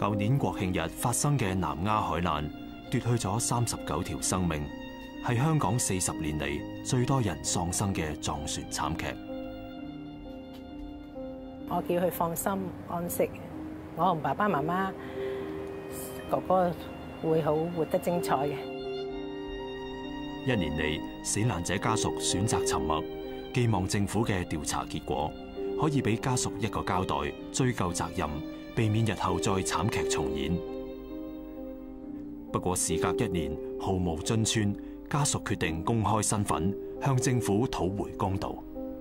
舊年國慶日發生嘅南丫海難，奪去咗39條生命，係香港40年嚟最多人喪生嘅撞船慘劇。 我叫佢放心安息，我同爸爸媽媽、哥哥會好活得精彩嘅。 1年嚟，死難者家屬選擇沉默，寄望政府嘅調查結果可以俾家屬一個交代，追究責任，避免日後再慘劇重演。不過事隔1年，毫無進寸，家屬決定公開身份，向政府討回公道。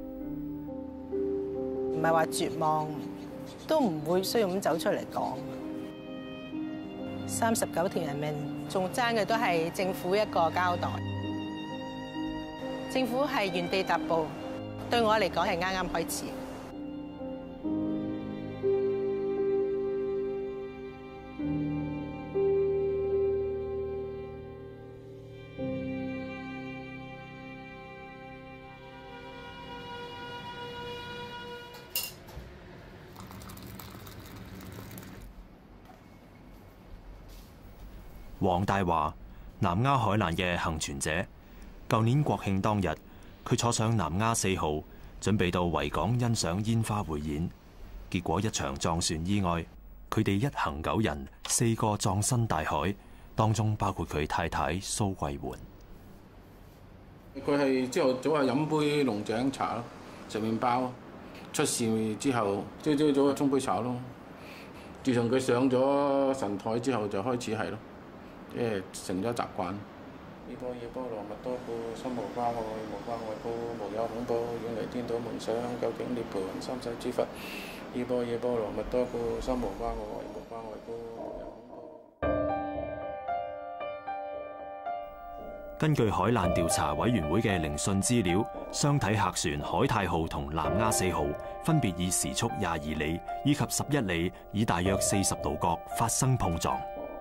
唔係話絕望，都唔會需要咁走出嚟講。39條人命，仲爭嘅都係政府一個交代。政府係原地踏步，對我嚟講係啱啱開始。 黃大華，南丫海難嘅幸存者。舊年國慶當日，佢坐上南丫4號，準備到維港欣賞煙花匯演。結果一場撞船意外，佢哋一行9人，4個葬身大海，當中包括佢太太蘇桂媛。 佢係朝頭早係飲杯龍井茶咯，食麵包。出事之後，朝早就沖杯茶咯。自從佢上咗神台之後，就開始係咯。即係成咗習慣。依波依波羅蜜多故，心無掛礙，無掛礙故，無有恐怖，遠離顛倒夢想，究竟涅槃，三世之佛。依波依波羅蜜多故，心無掛礙，無掛礙故，無有恐怖。 根據海難調查委員會嘅聆訊資料，雙體客船海泰號同南丫4號分別以時速22里以及11里，以大約40度角發生碰撞。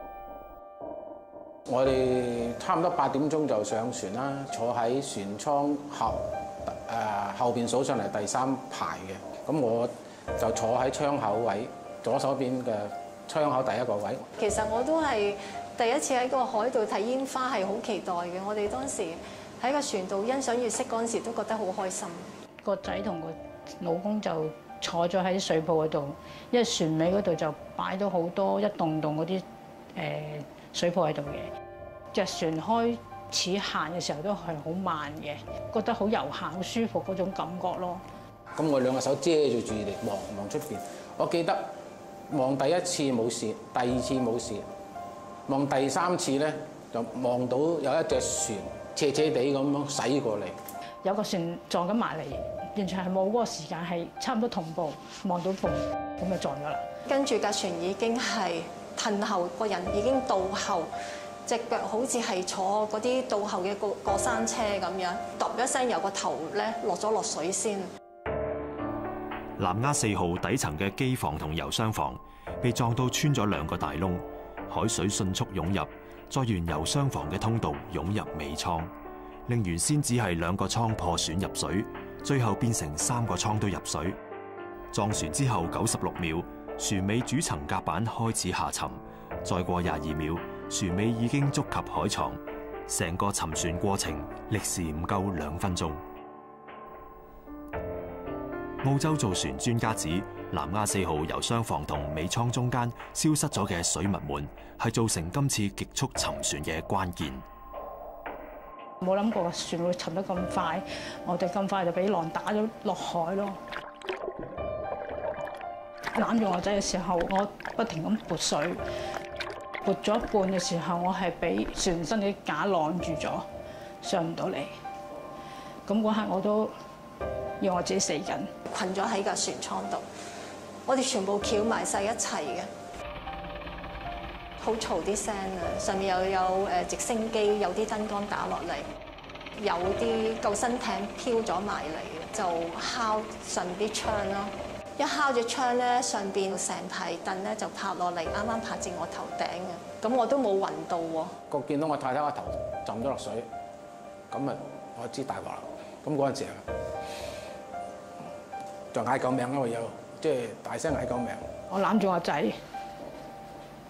我哋差唔多8點鐘就上船啦，坐喺船艙後邊數上嚟第3排嘅，咁我就坐喺窗口位，左手邊嘅窗口第一個位。 其實我都係第一次喺個海度睇煙花，係好期待嘅。我哋當時喺個船度欣賞月色嗰陣時，都覺得好開心。 個仔同個老公就坐咗喺水泡嗰度，因為船尾嗰度就擺到好多一棟棟嗰啲水泡喺度嘅。隻船開始行嘅時候都係好慢嘅，覺得好悠閒、好舒服嗰種感覺咯。 咁我兩個手遮住住嚟望出邊。我記得望第一次冇事，第二次冇事，望第3次咧就望到有一隻船斜斜地咁樣駛過嚟。 有個船撞緊埋嚟，完全係冇嗰個時間，係差唔多同步望到碰，咁就撞咗啦。 跟住架船已經係褪後，個人已經倒後。隻腳好似係坐嗰啲倒後嘅過山車咁樣，揼一聲由個頭咧落咗落水先。 南丫4號底層嘅機房同油箱房被撞到穿咗2個大窿，海水迅速湧入，再沿油箱房嘅通道湧入尾艙，令原先只係2個艙破損入水，最後變成3個艙都入水。撞船之後96秒，船尾主層甲板開始下沉，再過22秒。船尾已經觸及海床，成個沉船過程歷時唔夠2分鐘。澳洲造船專家指，南丫4號油箱房同尾艙中間消失咗嘅水密門，係造成今次極速沉船嘅關鍵。 冇諗過個船會沉得咁快，我哋咁快就俾浪打咗落海咯。攬住我仔嘅時候，我不停咁撥水。撥咗一半嘅時候，我係俾船身嘅架攔住咗，上唔到嚟。咁嗰刻我都以為我自己死緊， 困咗喺架船艙度。我哋全部翹埋晒一齊嘅，好嘈啲聲啊！上面又有直升機，有啲燈光打落嚟，有啲救生艇飄咗埋嚟，就敲上啲窗咯。一敲隻窗咧，上邊成排凳咧就拍落嚟，啱啱拍正我頭頂嘅，咁我都冇暈到喎。 個見到我太太個頭浸咗落水，咁啊我知大鑊啦。咁嗰陣時啊，就嗌救命啦！我有即係大聲嗌救命。 我攬住我仔，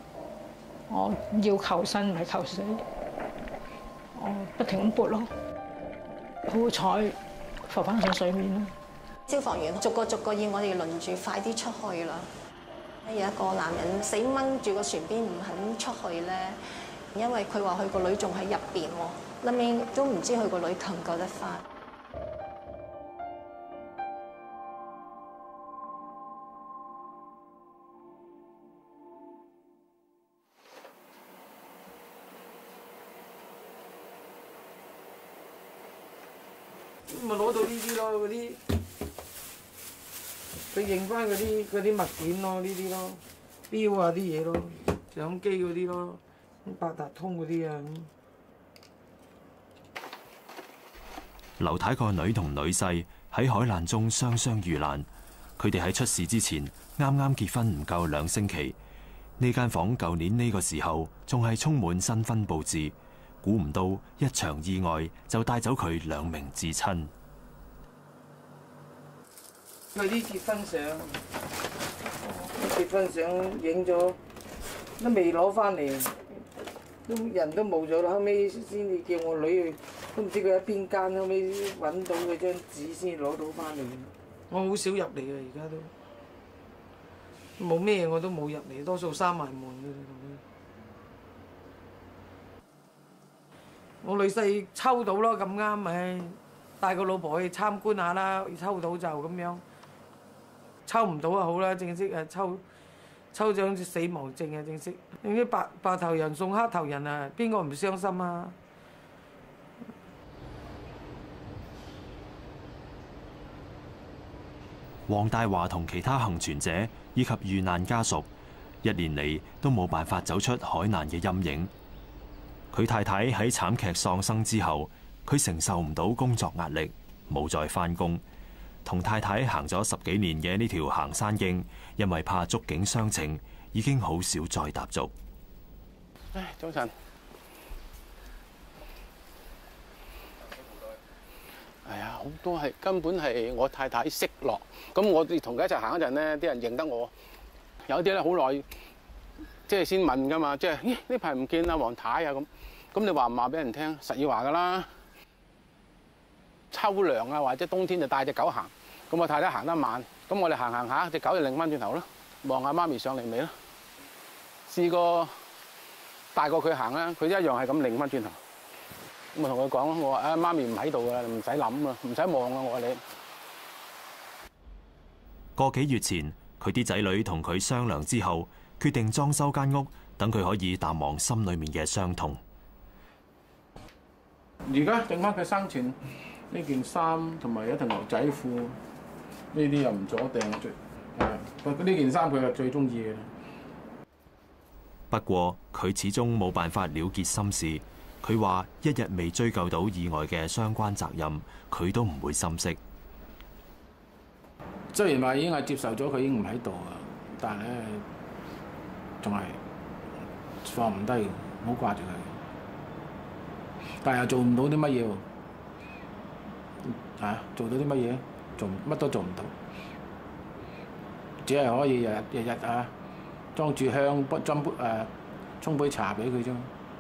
我要求生唔係求死，我不停咁撥咯，好彩浮翻上水面咯。 消防員逐個要我哋輪住快啲出去啦。有一個男人死掹住個船邊唔肯出去咧，因為佢話佢個女仲喺入邊喎，後面都唔知佢個女救唔救得翻。 咪攞到呢啲咯，嗰啲佢認翻嗰啲物件咯，呢啲咯，錶啊啲嘢咯，相機嗰啲咯，八達通嗰啲啊。 劉太個女同女婿喺海難中雙遇難，佢哋喺出事之前啱啱結婚唔夠2星期。呢間房舊年呢個時候仲係充滿新婚佈置。估唔到一場意外就帶走佢2名至親。 佢啲結婚相影咗，都未攞翻嚟，人都冇咗啦。後尾先至叫我女去，都唔知佢喺邊間，後尾揾到佢張紙先攞到翻嚟。我好少入嚟啊，而家都冇咩，我都冇入嚟，多數閂埋門嘅。我女婿抽到咯，咁啱咪帶個老婆去參觀下啦，抽到就咁樣，抽唔到啊好啦，正式啊抽張死亡證啊正式，用啲白頭人送黑頭人啊，邊個唔傷心啊？ 黃大華同其他幸存者以及遇難家屬1年嚟都冇辦法走出海難嘅陰影。佢太太喺慘劇喪生之後，佢承受唔到工作壓力，冇再返工。同太太行咗10幾年嘅呢條行山徑，因為怕觸景傷情，已經好少再踏足。 唉，早晨。係啊，好多係根本係我太太識落，咁我哋同佢一齊行嗰陣咧，啲人認得我，有啲咧好耐，即係先問噶嘛，即係咦呢排唔見阿黃太啊咁。咁你話唔話俾人聽，實要話噶啦。秋涼啊，或者冬天就帶隻狗行。咁我太太行得慢，咁我哋行下，隻狗就擰翻轉頭咯，望下媽咪上嚟未咯。試過帶過佢行啦，佢一樣係咁擰翻轉頭。咁我同佢講咯，我話啊媽咪唔喺度噶啦，唔使諗啊，唔使望啊，我話你。 個幾月前，佢啲仔女同佢商量之後，決定裝修間屋，等佢可以淡忘心裏面嘅傷痛。 而家剩翻佢生前呢件衫同埋一條牛仔褲，呢啲又唔阻掟最，呢件衫佢係最中意嘅。 不過佢始終冇辦法了結心事。佢話：一日未追究到意外嘅相關責任，佢都唔會心息。 雖然話已經係接受咗佢已經唔喺度啊，但係咧仲係放唔低，好掛住佢。但係又做唔到啲乜嘢喎？做到啲乜嘢？做乜都做唔到，只係可以日日裝住香沖杯茶俾佢啫。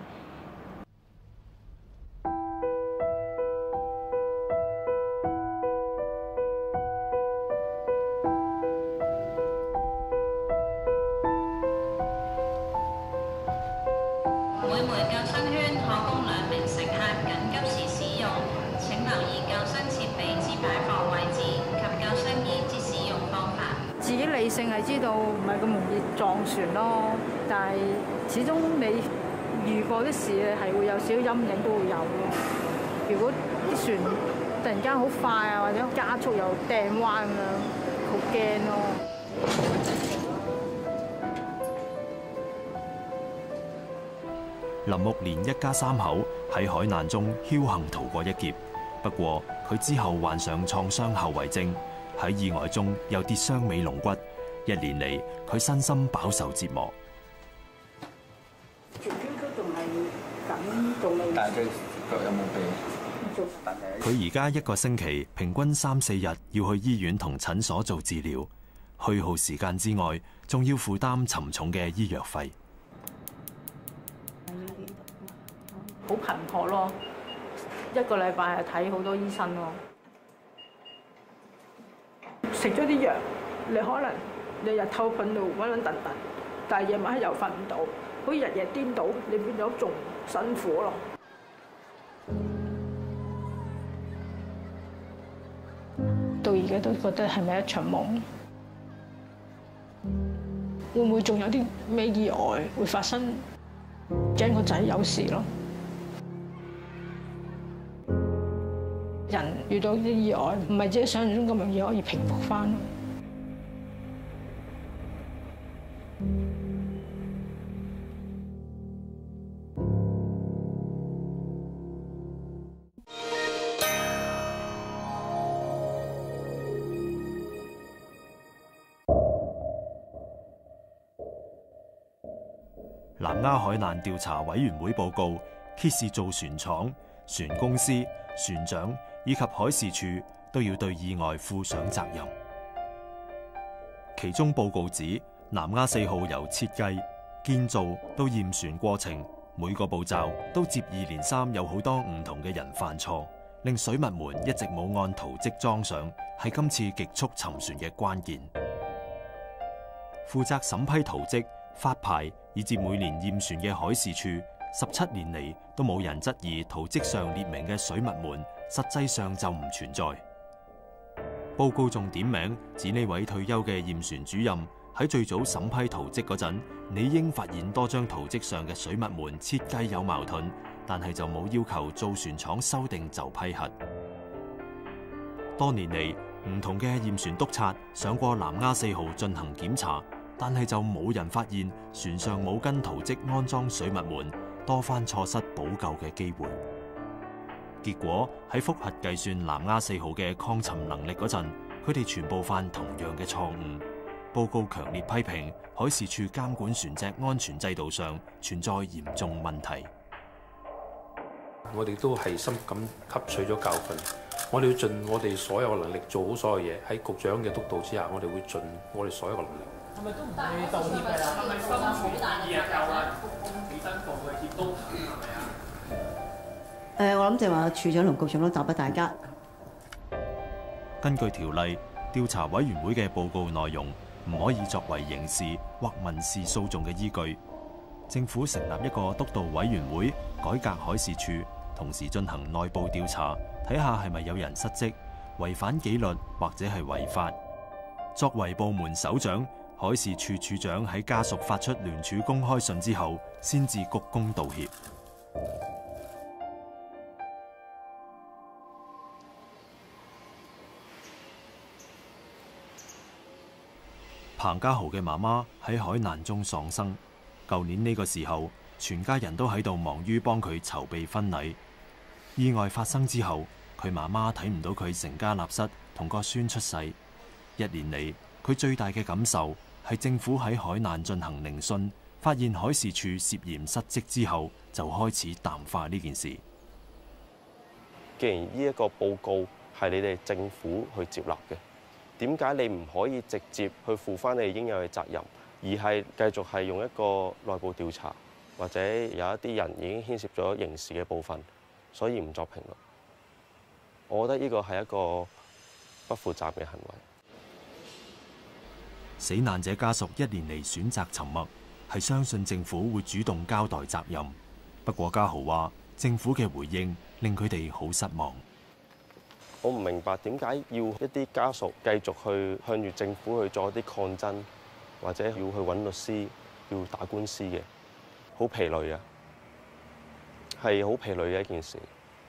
自己理性係知道唔係咁容易撞船咯，但係始終你遇過啲事咧，係會有少少陰影都會有咯。如果啲船突然間好快啊，或者加速又掟彎咁樣，好驚咯。 林木蓮一家3口喺海難中僥倖逃過一劫，不過佢之後患上創傷後遺症。喺意外中又跌傷尾龍骨，1年嚟佢身心飽受折磨。 條腰都仲係緊，仲未。 但係佢腳有冇痹？ 佢而家1個星期平均3、4日要去醫院同診所做治療，虛耗時間之外，仲要負擔沉重嘅醫藥費。 好頻撲咯，一個禮拜係睇好多醫生咯。食咗啲藥，你可能你日頭瞓到穩穩頓頓，但係夜晚黑又瞓唔到，好似日夜顛倒，你變咗仲辛苦咯。到而家都覺得係咪一場夢？會唔會仲有啲咩意外會發生？驚個仔有事咯。人遇到啲意外，唔係自己想象中咁容易可以平復翻。 南丫海難調查委員會報告揭示，造船廠、船公司、船長以及海事處都要對意外負上責任。其中報告指，南丫4號由設計、建造到驗船過程，每個步驟都接二連三有好多唔同嘅人犯錯，令水密門一直冇按圖則裝上，係今次極速沉船嘅關鍵。負責審批圖則、發牌以至每年驗船嘅海事處，17年嚟都冇人質疑圖則上列明嘅水密門實際上就唔存在。報告仲點名指呢位退休嘅驗船主任喺最早審批圖則嗰陣，理應發現多張圖則上嘅水密門設計有矛盾，但係就冇要求造船廠修訂就批核。多年嚟，唔同嘅驗船督察上過南丫4號進行檢查，但係就冇人發現船上冇跟圖則安裝水密門，多番錯失補救嘅機會。結果喺複核計算南丫4號嘅抗沉能力嗰陣，佢哋全部犯同樣嘅錯誤。報告強烈批評海事處監管船隻安全制度上存在嚴重問題。 我哋都係深咁吸取咗教訓，我哋要盡我哋所有能力做好所有嘢。喺局長嘅督導之下，我哋會盡我哋所有嘅能力。 係咪都唔會道歉㗎啦？係咪心處大意啊？又話鞠躬起身道個歉都唔係咪啊？ 我諗就話處長同局長都答俾大家。 根據條例，調查委員會嘅報告內容唔可以作為刑事或民事訴訟嘅依據。政府成立一個督導委員會，改革海事處，同時進行內部調查，睇下係咪有人失職、違反紀律或者係違法。作為部門首長，海事處處長喺家屬發出聯署公開信之後，先至鞠躬道歉。彭家豪嘅媽媽喺海難中喪生。舊年呢個時候，全家人都喺度忙於幫佢籌備婚禮。意外發生之後，佢媽媽睇唔到佢成家立室同個孫出世。一年嚟，佢最大嘅感受係政府喺海難進行聆訊，發現海事處涉嫌失職之後，就開始淡化呢件事。 既然呢一個報告係你哋政府去接納嘅，點解你唔可以直接去負翻你應有嘅責任，而係繼續係用一個內部調查，或者有一啲人已經牽涉咗刑事嘅部分，所以唔作評論？我覺得呢個係一個不負責嘅行為。 死難者家屬一年嚟選擇沉默，係相信政府會主動交代責任。不過家豪話，政府嘅回應令佢哋好失望。 我唔明白點解要一啲家屬繼續去向住政府去做一啲抗爭，或者要去揾律師，要打官司嘅，好疲累啊，係好疲累嘅一件事。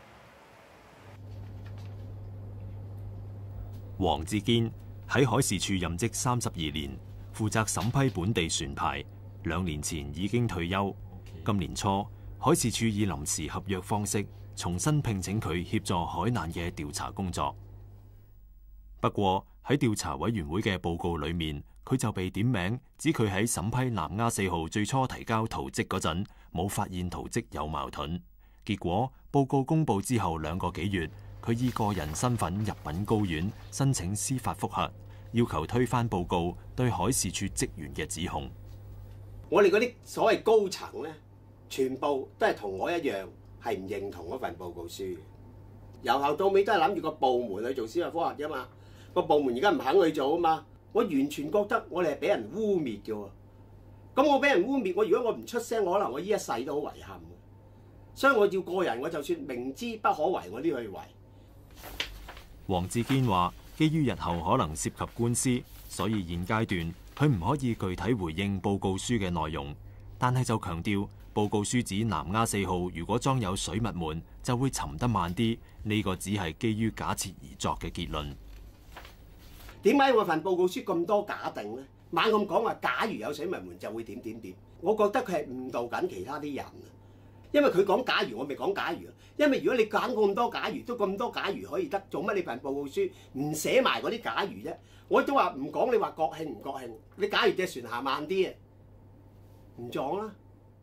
黃志堅喺海事處任職32年，負責審批本地船牌。2年前已經退休。今年初，海事處以臨時合約方式重新聘請佢協助海難嘅調查工作。不過喺調查委員會嘅報告裏面，佢就被點名指佢喺審批南丫4號最初提交圖則嗰陣，冇發現圖則有矛盾。結果報告公佈之後2個幾月，佢以個人身份入稟高院申請司法覆核，要求推翻報告對海事處職員嘅指控。 我哋嗰啲所謂高層咧，全部都係同我一樣係唔認同嗰份報告書，由頭到尾都係諗住個部門去做司法覆核啫嘛。個部門而家唔肯去做啊嘛，我完全覺得我哋係俾人污蔑嘅喎。咁我俾人污蔑，如果我唔出聲，可能我呢一世都好遺憾。所以我要個人，我就算明知不可為，我都去為。 黃志堅話：基於日後可能涉及官司，所以現階段佢唔可以具體回應報告書嘅內容，但係就強調報告書指南丫4號如果裝有水密門，就會沉得慢啲。呢個只係基於假設而作嘅結論。 點解我份報告書咁多假定呢？猛咁講話，假如有水密門就會點點點。我覺得佢係誤導緊其他啲人啊！因為佢講假如，我咪講假如。因為如果你揀咁多假如，都咁多假如可以得，做乜你份報告書唔寫埋嗰啲假如啫？我都話唔講，你話國慶唔國慶？你假如隻船行慢啲啊，唔撞啦。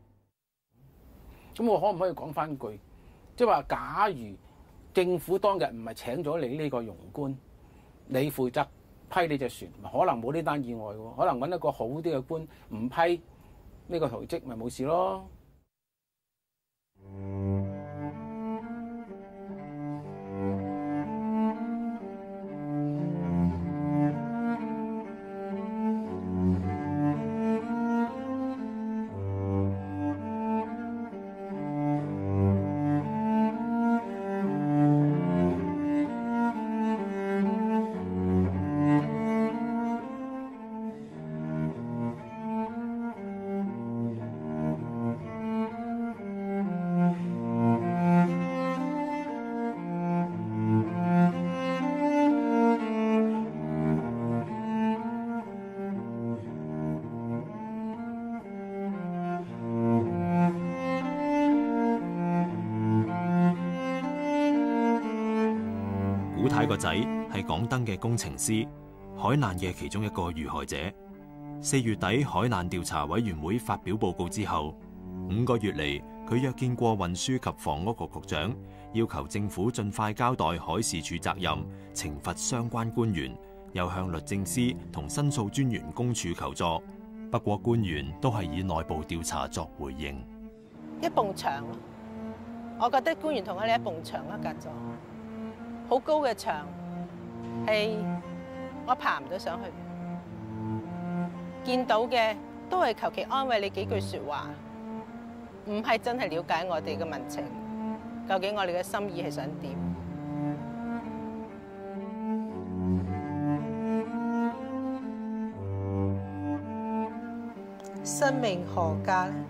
咁我可唔可以講翻句，即係話假如政府當日唔係請咗你呢個庸官，你負責批你隻船，可能冇呢單意外喎，可能揾一個好啲嘅官唔批呢個圖則，咪冇事咯。 古太個仔係港燈嘅工程師，海難嘅其中一個遇害者。4月底海難調查委員會發表報告之後，5個月嚟佢約見過運輸及房屋局局長，要求政府盡快交代海事處責任，懲罰相關官員，又向律政司同申訴專員公署求助。不過官員都係以內部調查作回應。 一埲牆，我覺得官員同我哋一埲牆隔咗。好高嘅牆，係我爬唔到上去。見到嘅都係求其安慰你幾句説話，唔係真係了解我哋嘅民情。究竟我哋嘅心意係想點？生命何價呢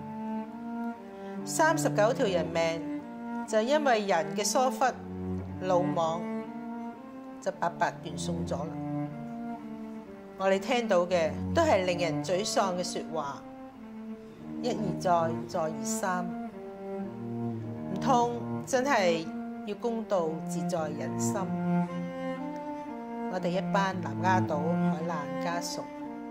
？39條人命就因為人嘅疏忽、魯莽就白白斷送咗啦！我哋聽到嘅都係令人沮喪嘅説話，一而再，再而三，唔通真係要公道自在人心？我哋一班南丫島海難家屬，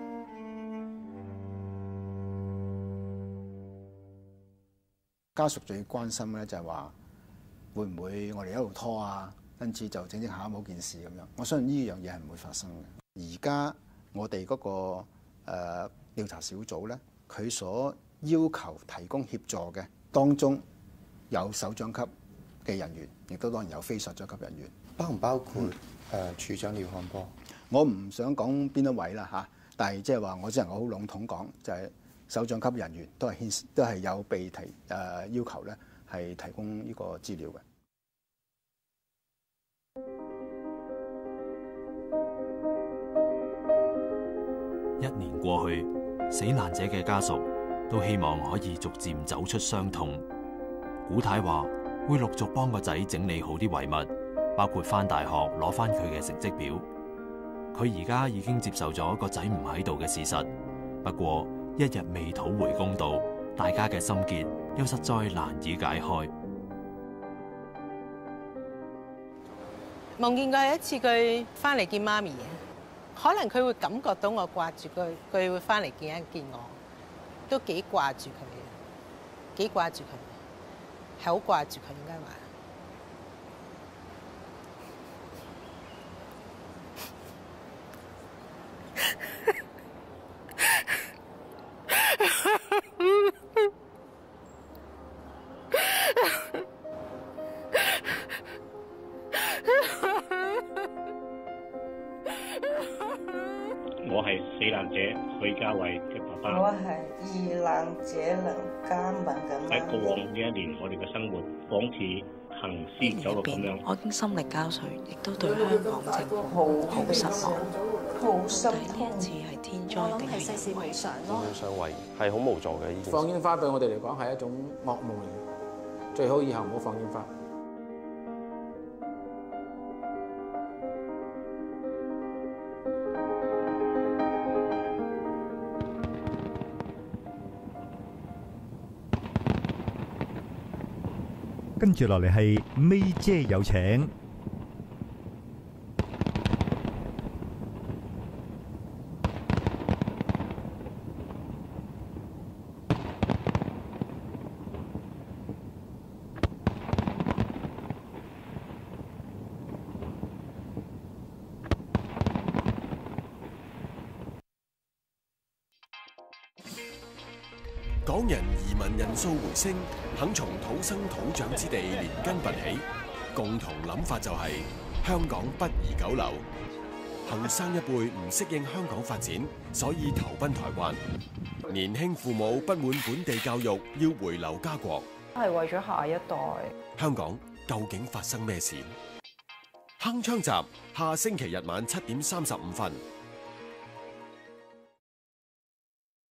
家屬最關心咧就係話，會唔會我哋一路拖啊？因此就整下冇件事咁樣。我相信呢樣嘢係唔會發生嘅。而家我哋嗰個調查小組咧，佢所要求提供協助嘅當中有首長級嘅人員，亦都當然有非首長級人員。 包唔包括處長廖漢波？ 我唔想講邊一位啦嚇，但係即係話我只能夠好籠統講，就係首長級人員都係有被要求咧，係提供呢個資料嘅。 1年過去，死難者嘅家屬都希望可以逐漸走出傷痛。古太話會陸續幫個仔整理好啲遺物，包括返大學攞返佢嘅成績表。佢而家已經接受咗個仔唔喺度嘅事實，不過一日未討回公道，大家嘅心結又實在難以解開。 夢見過有一次佢翻嚟見媽咪，可能佢會感覺到我掛住佢，佢會翻嚟見一見我，都幾掛住佢嘅，幾掛住佢，係好掛住佢應該話。 我係死難者許家偉嘅爸爸。 我係遇難者梁家文嘅媽。 喺過往呢一年，我哋嘅生活仿似行屍走肉咁樣。 我已經心力交瘁，亦都對香港政府好失望。 好心痛。呢一次係天災定係世事無常咯？ 天上位係好無助嘅。呢件放煙花對我哋嚟講係一種噩夢嚟嘅，最好以後唔好放煙花。 跟住落嚟係May姐有請。 港人移民人數回升，肯從土生土長之地連根拔起，共同諗法就係香港不宜久留。後生一輩唔適應香港發展，所以投奔台灣。年輕父母不滿本地教育，要回流家國。 係為咗下一代。 香港究竟發生咩事？鏗鏘集下星期日晚7:35。